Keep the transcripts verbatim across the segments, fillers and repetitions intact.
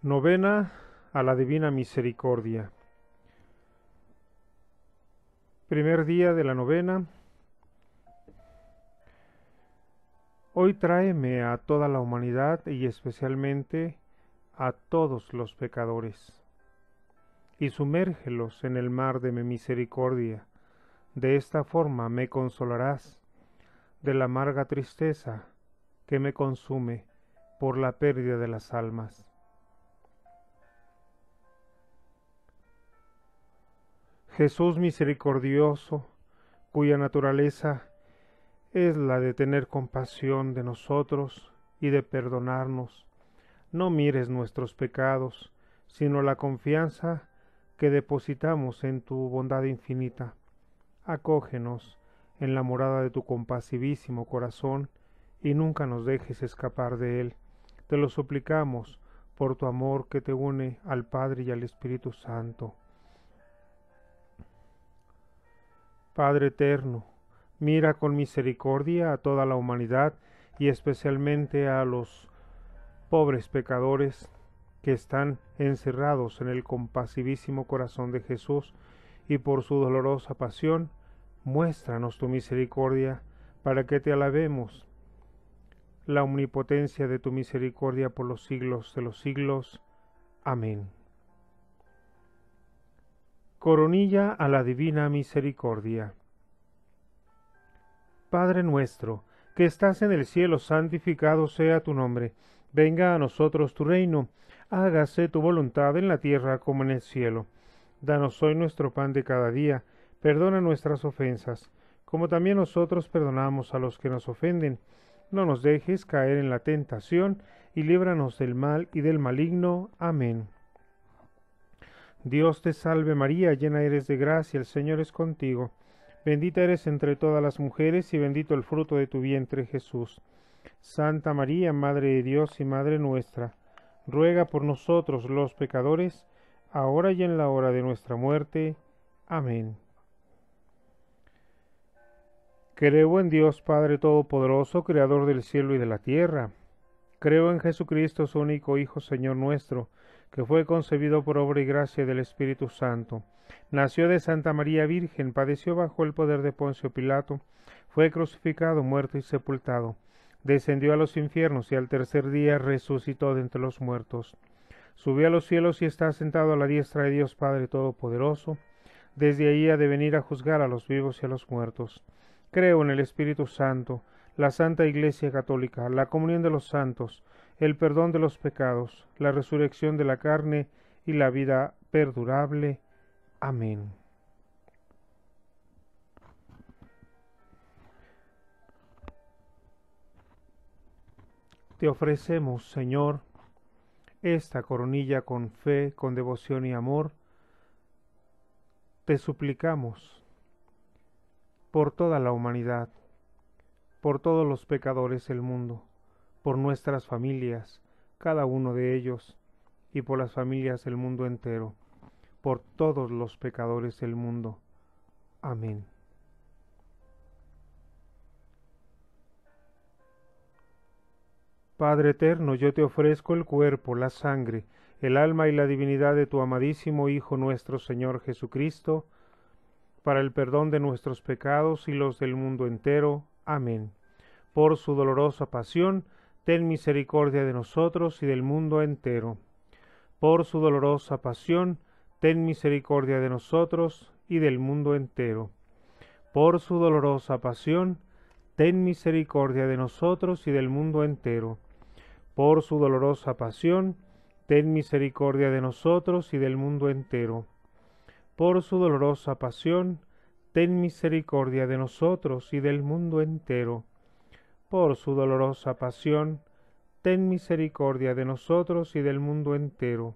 Novena a la Divina Misericordia. Primer día de la novena. Hoy tráeme a toda la humanidad y especialmente a todos los pecadores, y sumérgelos en el mar de mi misericordia. De esta forma me consolarás de la amarga tristeza que me consume por la pérdida de las almas. Jesús misericordioso, cuya naturaleza es la de tener compasión de nosotros y de perdonarnos, no mires nuestros pecados, sino la confianza que depositamos en tu bondad infinita. Acógenos en la morada de tu compasivísimo corazón y nunca nos dejes escapar de él. Te lo suplicamos por tu amor que te une al Padre y al Espíritu Santo. Padre eterno, mira con misericordia a toda la humanidad y especialmente a los pobres pecadores que están encerrados en el compasivísimo corazón de Jesús, y por su dolorosa pasión, muéstranos tu misericordia para que te alabemos. La omnipotencia de tu misericordia por los siglos de los siglos. Amén. Coronilla a la Divina Misericordia. Padre nuestro, que estás en el cielo, santificado sea tu nombre. Venga a nosotros tu reino. Hágase tu voluntad en la tierra como en el cielo. Danos hoy nuestro pan de cada día. Perdona nuestras ofensas, como también nosotros perdonamos a los que nos ofenden. No nos dejes caer en la tentación, y líbranos del mal y del maligno. Amén. Dios te salve María, llena eres de gracia, el Señor es contigo. Bendita eres entre todas las mujeres, y bendito el fruto de tu vientre, Jesús. Santa María, Madre de Dios y Madre nuestra, ruega por nosotros los pecadores, ahora y en la hora de nuestra muerte. Amén. Creo en Dios Padre Todopoderoso, Creador del cielo y de la tierra. Creo en Jesucristo, su único Hijo, Señor nuestro, que fue concebido por obra y gracia del Espíritu Santo. Nació de Santa María Virgen, padeció bajo el poder de Poncio Pilato, fue crucificado, muerto y sepultado. Descendió a los infiernos y al tercer día resucitó de entre los muertos. Subió a los cielos y está sentado a la diestra de Dios Padre Todopoderoso. Desde ahí ha de venir a juzgar a los vivos y a los muertos. Creo en el Espíritu Santo, la Santa Iglesia Católica, la comunión de los santos, el perdón de los pecados, la resurrección de la carne y la vida perdurable. Amén. Te ofrecemos, Señor, esta coronilla con fe, con devoción y amor. Te suplicamos por toda la humanidad, por todos los pecadores del mundo, por nuestras familias, cada uno de ellos, y por las familias del mundo entero, por todos los pecadores del mundo. Amén. Padre eterno, yo te ofrezco el cuerpo, la sangre, el alma y la divinidad de tu amadísimo Hijo nuestro Señor Jesucristo, para el perdón de nuestros pecados y los del mundo entero. Amén. Por su dolorosa pasión, ten misericordia de nosotros y del mundo entero. Por su dolorosa pasión, ten misericordia de nosotros y del mundo entero. Por su dolorosa pasión, ten misericordia de nosotros y del mundo entero. Por su dolorosa pasión, ten misericordia de nosotros y del mundo entero. Por su dolorosa pasión, ten misericordia de nosotros y del mundo entero. Por su dolorosa pasión, ten misericordia de nosotros y del mundo entero.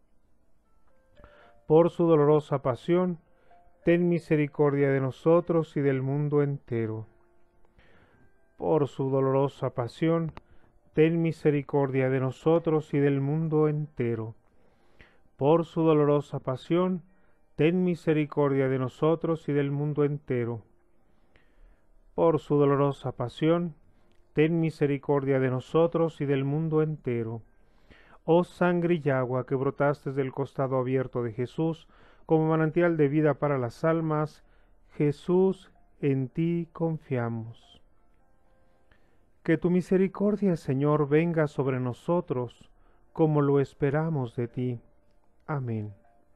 Por su dolorosa pasión, ten misericordia de nosotros y del mundo entero. Por su dolorosa pasión, ten misericordia de nosotros y del mundo entero. Por su dolorosa pasión, ten misericordia de nosotros y del mundo entero. Por su dolorosa pasión, ten misericordia de nosotros y del mundo entero. Oh sangre y agua que brotaste del costado abierto de Jesús, como manantial de vida para las almas, Jesús, en ti confiamos. Que tu misericordia, Señor, venga sobre nosotros, como lo esperamos de ti. Amén.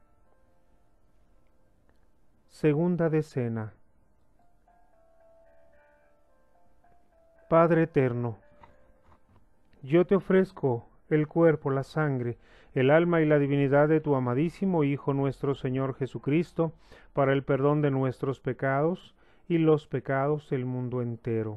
Segunda Decena. Padre eterno, yo te ofrezco el cuerpo, la sangre, el alma y la divinidad de tu amadísimo Hijo nuestro Señor Jesucristo, para el perdón de nuestros pecados y los pecados del mundo entero.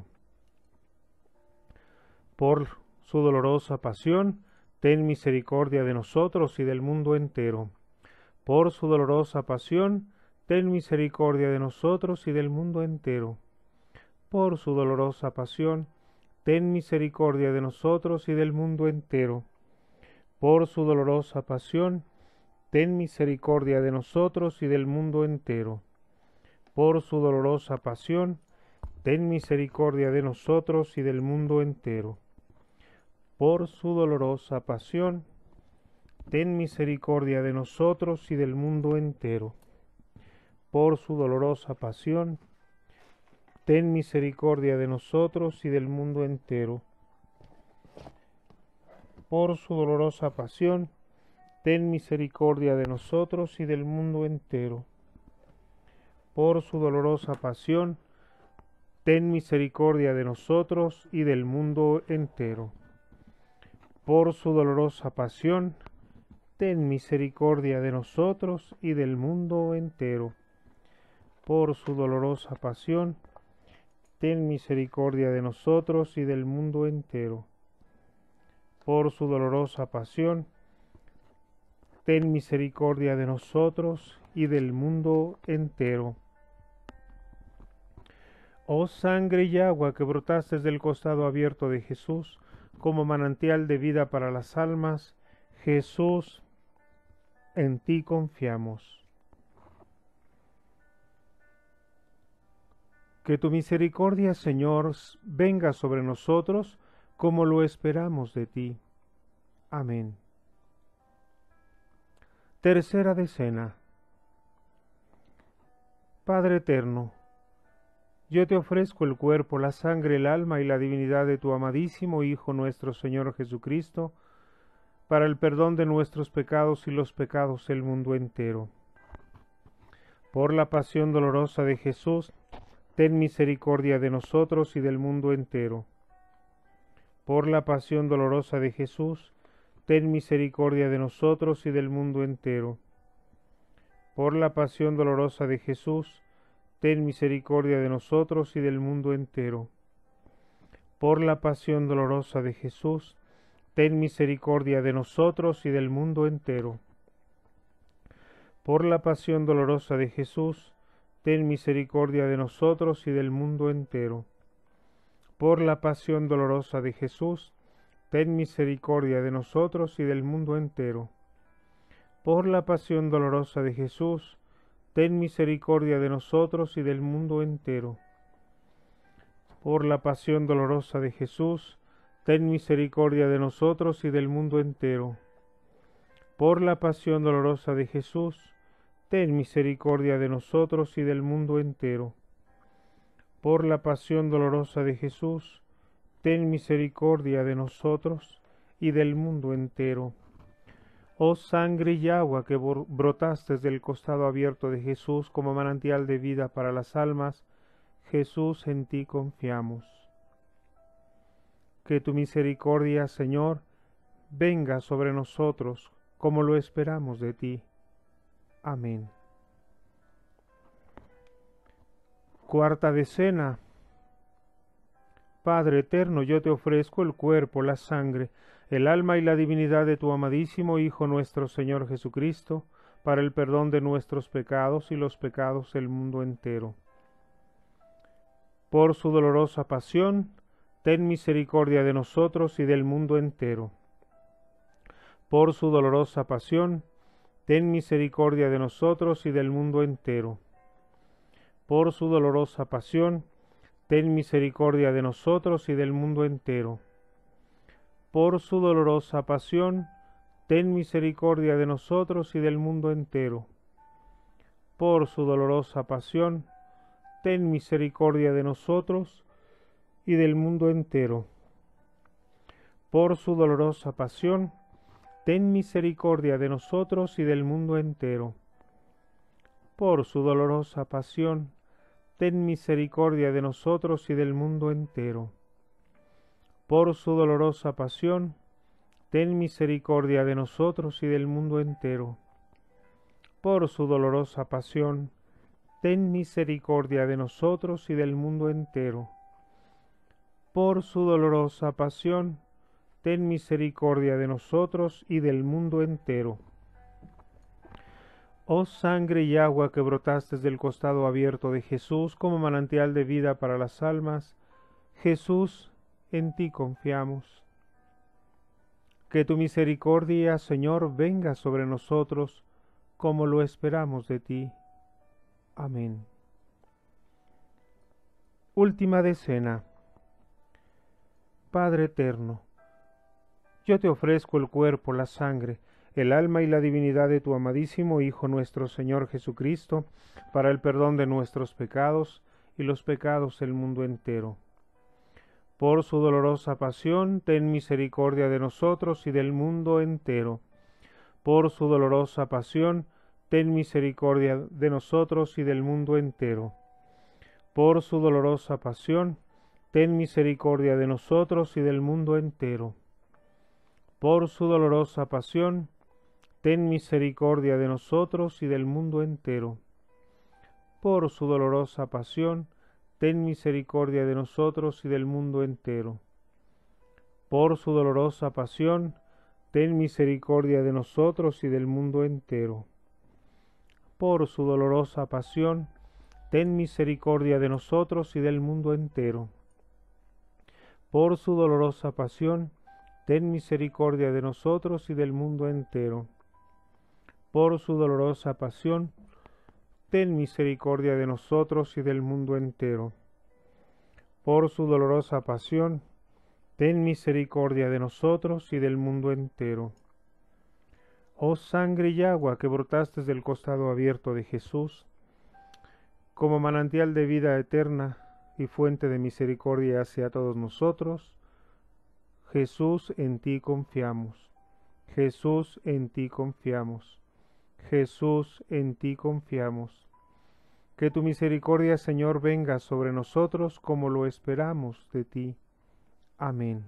Por su dolorosa pasión, ten misericordia de nosotros y del mundo entero. Por su dolorosa pasión, ten misericordia de nosotros y del mundo entero. Por su dolorosa pasión, ten misericordia de nosotros y del mundo entero. Por su dolorosa pasión, ten misericordia de nosotros y del mundo entero. Por su dolorosa pasión, ten misericordia de nosotros y del mundo entero. Por su dolorosa pasión, ten misericordia de nosotros y del mundo entero. Por su dolorosa pasión, ten misericordia de nosotros y del mundo entero. Por su dolorosa pasión, ten misericordia de nosotros y del mundo entero. Por su dolorosa pasión, ten misericordia de nosotros y del mundo entero. Por su dolorosa pasión, ten misericordia de nosotros y del mundo entero. Por su dolorosa pasión, ten misericordia de nosotros y del mundo entero. Por su dolorosa pasión, ten misericordia de nosotros y del mundo entero. Oh sangre y agua que brotaste del costado abierto de Jesús, como manantial de vida para las almas, Jesús, en ti confiamos. Que tu misericordia, Señor, venga sobre nosotros, como lo esperamos de ti. Amén. Tercera Decena. Padre eterno, yo te ofrezco el cuerpo, la sangre, el alma y la divinidad de tu amadísimo Hijo nuestro Señor Jesucristo, para el perdón de nuestros pecados y los pecados del mundo entero. Por la pasión dolorosa de Jesús, ten misericordia de nosotros y del mundo entero. Por la pasión dolorosa de Jesús, ten misericordia de nosotros y del mundo entero. Por la pasión dolorosa de Jesús, ten misericordia de nosotros y del mundo entero. Por la pasión dolorosa de Jesús, ten misericordia de nosotros y del mundo entero. Por la pasión dolorosa de Jesús, ten misericordia de nosotros y del mundo entero. Por la pasión dolorosa de Jesús, ten misericordia de nosotros y del mundo entero. Por la pasión dolorosa de Jesús, ten misericordia de nosotros y del mundo entero. Por la pasión dolorosa de Jesús, ten misericordia de nosotros y del mundo entero. Por la pasión dolorosa de Jesús, ten misericordia de nosotros y del mundo entero. Por la pasión dolorosa de Jesús, ten misericordia de nosotros y del mundo entero. Oh sangre y agua que brotaste del costado abierto de Jesús como manantial de vida para las almas, Jesús, en ti confiamos. Que tu misericordia, Señor, venga sobre nosotros como lo esperamos de ti. Amén. Cuarta Decena. Padre eterno, yo te ofrezco el cuerpo, la sangre, el alma y la divinidad de tu amadísimo Hijo nuestro Señor Jesucristo, para el perdón de nuestros pecados y los pecados del mundo entero. Por su dolorosa pasión, ten misericordia de nosotros y del mundo entero. Por su dolorosa pasión, ten misericordia de nosotros y del mundo entero. Por su dolorosa pasión, ten misericordia de nosotros y del mundo entero. Por su dolorosa pasión, ten misericordia de nosotros y del mundo entero. Por su dolorosa pasión, ten misericordia de nosotros y del mundo entero. Por su dolorosa pasión, ten misericordia de nosotros y del mundo entero. Por su dolorosa pasión, ten misericordia de nosotros y del mundo entero. Por su dolorosa pasión, ten misericordia de nosotros y del mundo entero. Por su dolorosa pasión, ten misericordia de nosotros y del mundo entero. Por su dolorosa pasión, ten misericordia de nosotros y del mundo entero. Oh sangre y agua que brotaste del costado abierto de Jesús como manantial de vida para las almas, Jesús, en ti confiamos. Que tu misericordia, Señor, venga sobre nosotros como lo esperamos de ti. Amén. Última decena. Padre eterno, yo te ofrezco el cuerpo, la sangre, el alma y la divinidad de tu amadísimo Hijo nuestro Señor Jesucristo, para el perdón de nuestros pecados y los pecados del mundo entero. Por su dolorosa pasión, ten misericordia de nosotros y del mundo entero. Por su dolorosa pasión, ten misericordia de nosotros y del mundo entero. Por su dolorosa pasión, ten misericordia de nosotros y del mundo entero. Por su dolorosa pasión, ten misericordia de nosotros y del mundo entero. Por su dolorosa pasión, ten misericordia de nosotros y del mundo entero. Por su dolorosa pasión, ten misericordia de nosotros y del mundo entero. Por su dolorosa pasión, ten misericordia de nosotros y del mundo entero. Por su dolorosa pasión, ten misericordia de nosotros y del mundo entero. Por su dolorosa pasión, ten misericordia de nosotros y del mundo entero. Por su dolorosa pasión, ten misericordia de nosotros y del mundo entero. Oh sangre y agua que brotaste del costado abierto de Jesús, como manantial de vida eterna y fuente de misericordia hacia todos nosotros, Jesús, en ti confiamos. Jesús, en ti confiamos. Jesús, en ti confiamos. Que tu misericordia, Señor, venga sobre nosotros como lo esperamos de ti. Amén.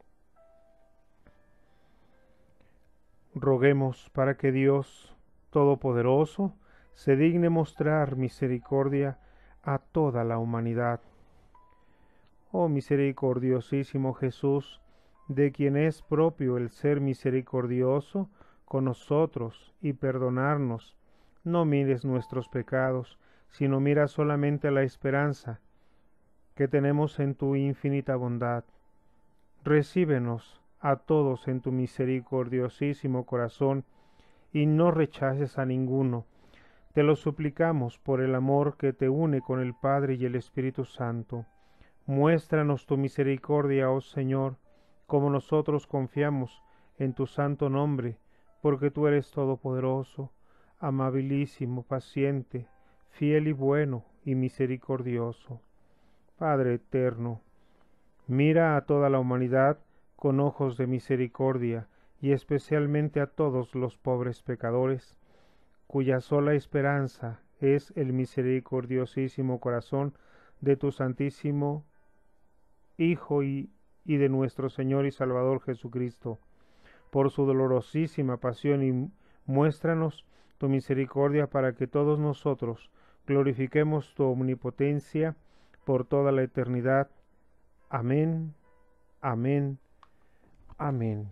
Roguemos para que Dios Todopoderoso se digne mostrar misericordia a toda la humanidad. Oh misericordiosísimo Jesús, de quien es propio el ser misericordioso con nosotros y perdonarnos, no mires nuestros pecados, sino mira solamente la esperanza que tenemos en tu infinita bondad. Recíbenos a todos en tu misericordiosísimo corazón y no rechaces a ninguno. Te lo suplicamos por el amor que te une con el Padre y el Espíritu Santo. Muéstranos tu misericordia, oh Señor, como nosotros confiamos en tu santo nombre, porque tú eres todopoderoso, amabilísimo, paciente, fiel y bueno y misericordioso. Padre eterno, mira a toda la humanidad con ojos de misericordia y especialmente a todos los pobres pecadores, cuya sola esperanza es el misericordiosísimo corazón de tu Santísimo Hijo y, y de nuestro Señor y Salvador Jesucristo. Por su dolorosísima pasión y muéstranos tu misericordia para que todos nosotros glorifiquemos tu omnipotencia por toda la eternidad. Amén, amén, amén.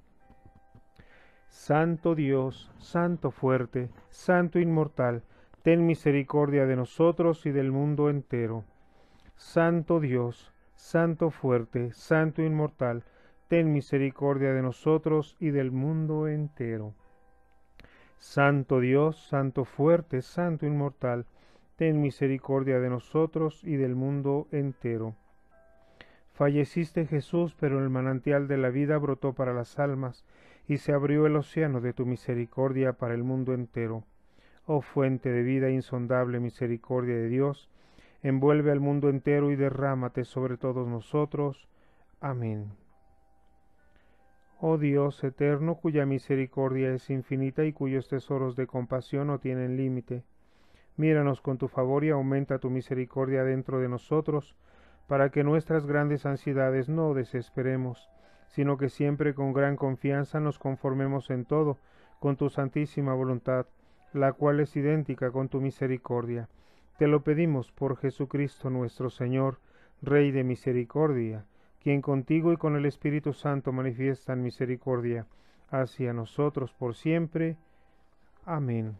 Santo Dios, Santo fuerte, Santo inmortal, ten misericordia de nosotros y del mundo entero. Santo Dios, Santo fuerte, Santo inmortal, ten misericordia de nosotros y del mundo entero. Santo Dios, Santo fuerte, Santo inmortal, ten misericordia de nosotros y del mundo entero. Falleciste Jesús, pero el manantial de la vida brotó para las almas, y se abrió el océano de tu misericordia para el mundo entero. Oh fuente de vida, insondable misericordia de Dios, envuelve al mundo entero y derrámate sobre todos nosotros. Amén. Oh Dios eterno, cuya misericordia es infinita y cuyos tesoros de compasión no tienen límite, míranos con tu favor y aumenta tu misericordia dentro de nosotros, para que nuestras grandes ansiedades no desesperemos, sino que siempre con gran confianza nos conformemos en todo con tu santísima voluntad, la cual es idéntica con tu misericordia. Te lo pedimos por Jesucristo nuestro Señor, Rey de misericordia, quien contigo y con el Espíritu Santo manifiestan misericordia hacia nosotros por siempre. Amén.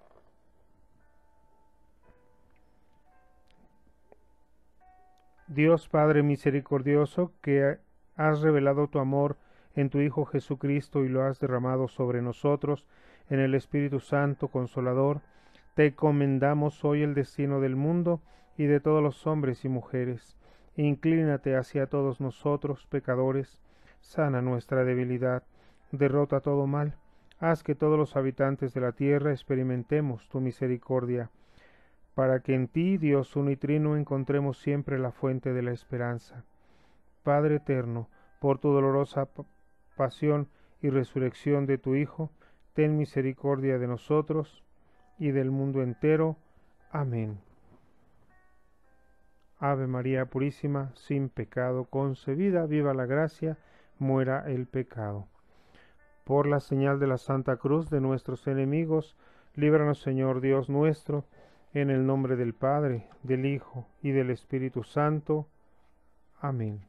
Dios Padre misericordioso, que has revelado tu amor en tu Hijo Jesucristo y lo has derramado sobre nosotros en el Espíritu Santo Consolador, te encomendamos hoy el destino del mundo y de todos los hombres y mujeres. Inclínate hacia todos nosotros, pecadores, sana nuestra debilidad, derrota todo mal, haz que todos los habitantes de la tierra experimentemos tu misericordia, para que en ti, Dios unitrino, encontremos siempre la fuente de la esperanza. Padre eterno, por tu dolorosa pasión y resurrección de tu Hijo, ten misericordia de nosotros y del mundo entero. Amén. Ave María Purísima, sin pecado concebida, viva la gracia, muera el pecado. Por la señal de la Santa Cruz de nuestros enemigos, líbranos, Señor Dios nuestro, en el nombre del Padre, del Hijo y del Espíritu Santo. Amén.